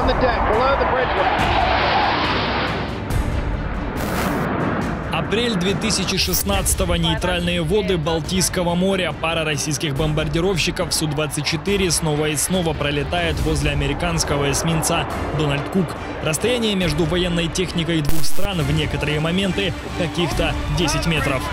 Апрель 2016-го. Нейтральные воды Балтийского моря. Пара российских бомбардировщиков Су-24 снова и снова пролетает возле американского эсминца «Дональд Кук». Расстояние между военной техникой двух стран в некоторые моменты каких-то 10 метров.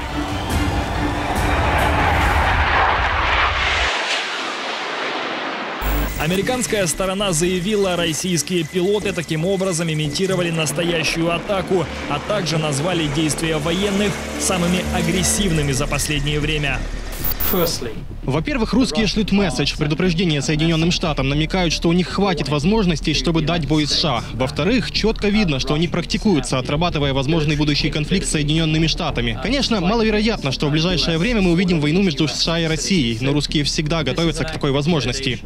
Американская сторона заявила, российские пилоты таким образом имитировали настоящую атаку, а также назвали действия военных самыми агрессивными за последнее время. Во-первых, русские шлют месседж, предупреждение Соединенным Штатам, намекают, что у них хватит возможностей, чтобы дать бой США. Во-вторых, четко видно, что они практикуются, отрабатывая возможный будущий конфликт с Соединенными Штатами. Конечно, маловероятно, что в ближайшее время мы увидим войну между США и Россией, но русские всегда готовятся к такой возможности.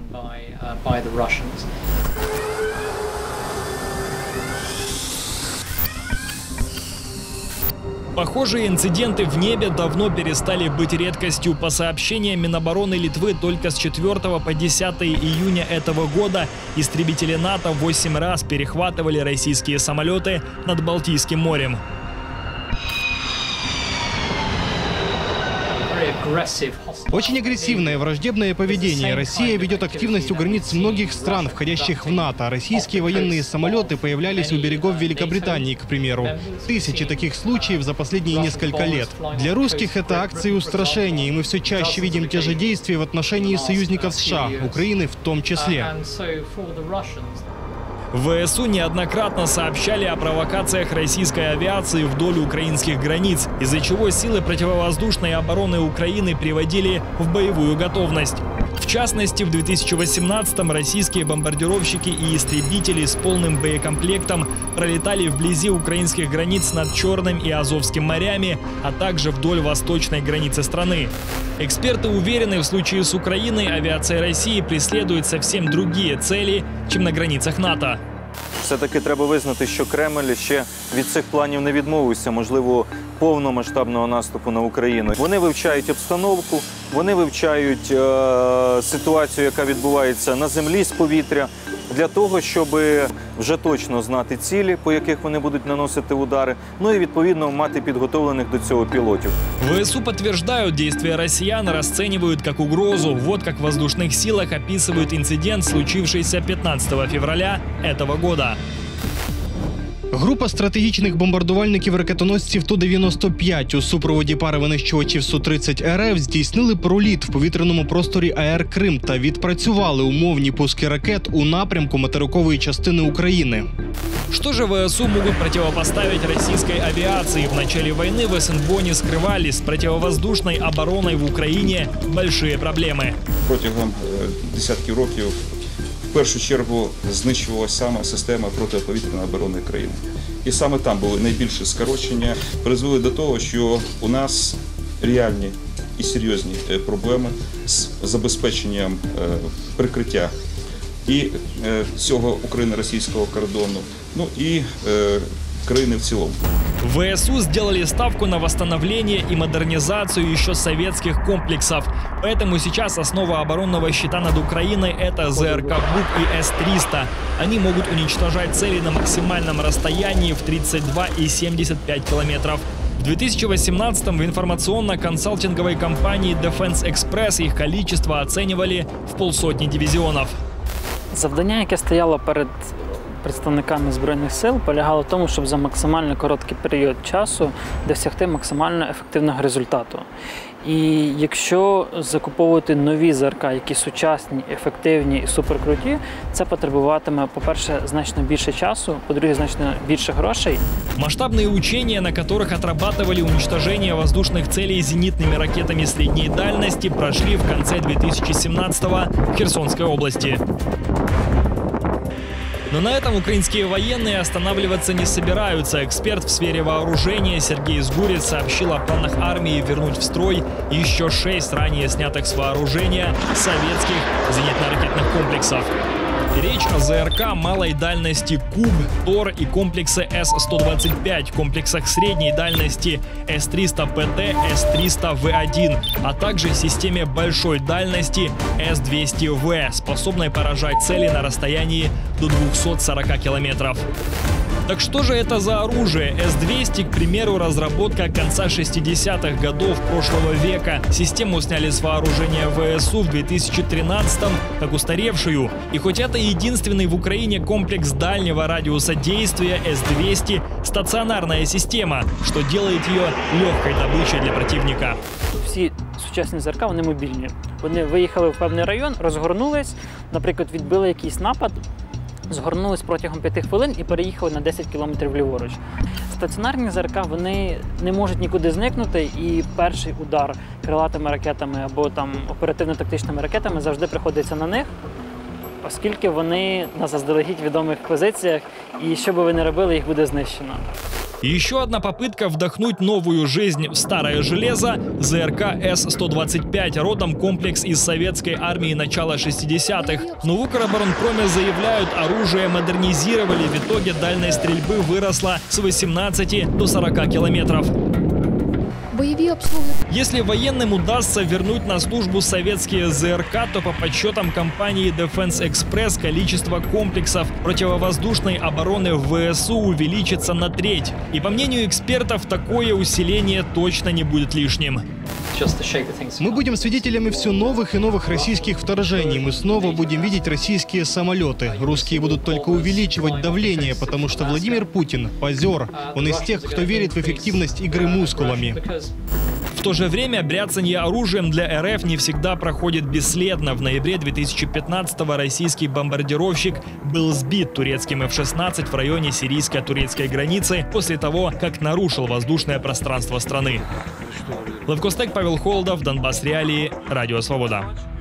Похожие инциденты в небе давно перестали быть редкостью. По сообщениям Минобороны Литвы, только с 4 по 10 июня этого года истребители НАТО 8 раз перехватывали российские самолеты над Балтийским морем. Очень агрессивное враждебное поведение. Россия ведет активность у границ многих стран, входящих в НАТО. Российские военные самолеты появлялись у берегов Великобритании, к примеру. Тысячи таких случаев за последние несколько лет. Для русских это акции устрашения, и мы все чаще видим те же действия в отношении союзников США, Украины в том числе. ВСУ неоднократно сообщали о провокациях российской авиации вдоль украинских границ, из-за чего силы противовоздушной обороны Украины приводили в боевую готовность. В частности, в 2018-м российские бомбардировщики и истребители с полным боекомплектом пролетали вблизи украинских границ над Черным и Азовским морями, а также вдоль восточной границы страны. Эксперты уверены, в случае с Украиной авиация России преследует совсем другие цели, чем на границах НАТО. Все-таки треба визнати, що Кремль ще від цих планів не відмовився, можливо, повномасштабного наступу на Україну. Вони вивчають обстановку, вони вивчають ситуацію, яка відбувається на землі, з повітря, для того, щоб вже точно знати цілі, по яких вони будуть наносити удари, ну і, відповідно, мати підготовлених до цього пілотів. ВСУ подтверждают, действия россиян расценивают как угрозу. Вот как в воздушных силах описывают инцидент, случившийся 15 февраля этого года. Група стратегічних бомбардувальників-ракетоносців Ту-95 у супроводі пари винищувачів Су-30 РФ здійснили проліт в повітряному просторі АЕР Крим та відпрацювали умовні пуски ракет у напрямку материкової частини України. Что же ВСУ могут противопоставить российской авиации? В начале войны в СНБО не скрывали, с противовоздушной обороной в Украине большие проблемы. Протягом десятків років в першу чергу знищувалася саме система протиповітряної оборони країни. І саме там були найбільші скорочення, призвели до того, що у нас реальні і серйозні проблеми з забезпеченням прикриття і цього україно-російського кордону, ну і країни в цілому. ВСУ сделали ставку на восстановление и модернизацию еще советских комплексов. Поэтому сейчас основа оборонного щита над Украиной – это ЗРК «Бук» и С-300. Они могут уничтожать цели на максимальном расстоянии в 32,75 километров. В 2018-м в информационно-консалтинговой компании Defense Express их количество оценивали в 500 дивізіонів. Завдання, яке стояло перед представниками Збройних сил, полягало в тому, щоб за максимально короткий період часу досягти максимально ефективного результату. І якщо закуповувати нові ЗРК, які сучасні, ефективні і суперкруті, це потребуватиме, по-перше, значно більше часу, по-друге, значно більше грошей. Масштабные учения, на которых отрабатывали уничтожение воздушных целей зенитными ракетами средней дальности, прошли в конце 2017-го в Херсонской области. Но на этом украинские военные останавливаться не собираются. Эксперт в сфере вооружения Сергей Сгурец сообщил о планах армии вернуть в строй еще 6 ранее снятых с вооружения советских зенитно-ракетных комплексов. Речь о ЗРК малой дальности «Куб», «Тор» и комплексе С-125, комплексах средней дальности С-300ПТ, С-300В1, а также системе большой дальности С-200В, способной поражать цели на расстоянии до 240 километров. Так что же это за оружие? С-200, к примеру, разработка конца 60-х годов прошлого века. Систему сняли с вооружения ВСУ в 2013-м как устаревшую. И хоть это единственный в Украине комплекс дальнего радиуса действия, С-200 – стационарная система, что делает ее легкой добычей для противника. Всі сучасні ЗРК, вони мобільні. Вони виїхали в певний район, розгорнулись, наприклад, відбили якийсь напад, згорнулись протягом 5 хвилин і переїхали на 10 кілометрів ліворуч. Стаціонарні ЗРК, вони не можуть нікуди зникнути, і перший удар крилатими ракетами або там оперативно-тактичними ракетами завжди приходиться на них, оскільки вони на заздалегідь відомих позиціях, і що би ви не робили, їх буде знищено. И еще одна попытка вдохнуть новую жизнь в старое железо – ЗРК С-125, родом комплекс из советской армии начала 60-х. Но в Укроборонпроме заявляют, оружие модернизировали, в итоге дальность стрельбы выросла с 18 до 40 километров. Если военным удастся вернуть на службу советские ЗРК, то по подсчетам компании Defense Express количество комплексов противовоздушной обороны в ВСУ увеличится на треть. И по мнению экспертов, такое усиление точно не будет лишним. Мы будем свидетелями все новых и новых российских вторжений. Мы снова будем видеть российские самолеты. Русские будут только увеличивать давление, потому что Владимир Путин – позер. Он из тех, кто верит в эффективность игры мускулами. В то же время бряцанье оружием для РФ не всегда проходит бесследно. В ноябре 2015-го российский бомбардировщик был сбит турецким F-16 в районе сирийско-турецкой границы после того, как нарушил воздушное пространство страны. Левкостек, Павел Холодов, Донбасс Реалии, Радио Свобода.